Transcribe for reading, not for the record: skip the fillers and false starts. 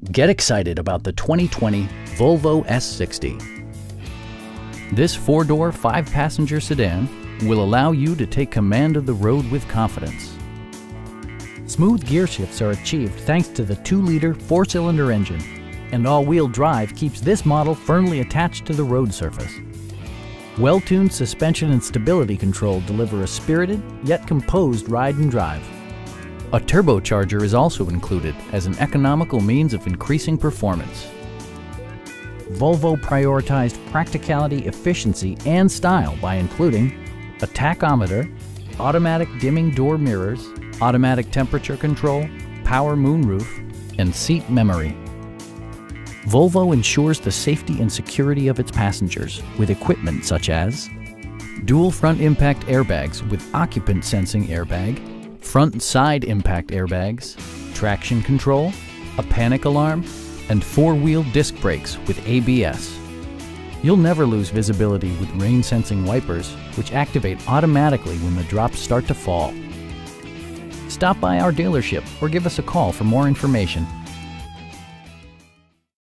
Get excited about the 2020 Volvo S60. This four-door, five-passenger sedan will allow you to take command of the road with confidence. Smooth gear shifts are achieved thanks to the 2-liter four-cylinder engine, and all-wheel drive keeps this model firmly attached to the road surface. Well-tuned suspension and stability control deliver a spirited yet composed ride and drive. A turbocharger is also included as an economical means of increasing performance. Volvo prioritized practicality, efficiency, and style by including a tachometer, automatic dimming door mirrors, automatic temperature control, power moonroof, and seat memory. Volvo ensures the safety and security of its passengers with equipment such as dual front impact airbags with occupant sensing airbag, front and side impact airbags, traction control, a panic alarm, and four-wheel disc brakes with ABS. You'll never lose visibility with rain-sensing wipers, which activate automatically when the drops start to fall. Stop by our dealership or give us a call for more information.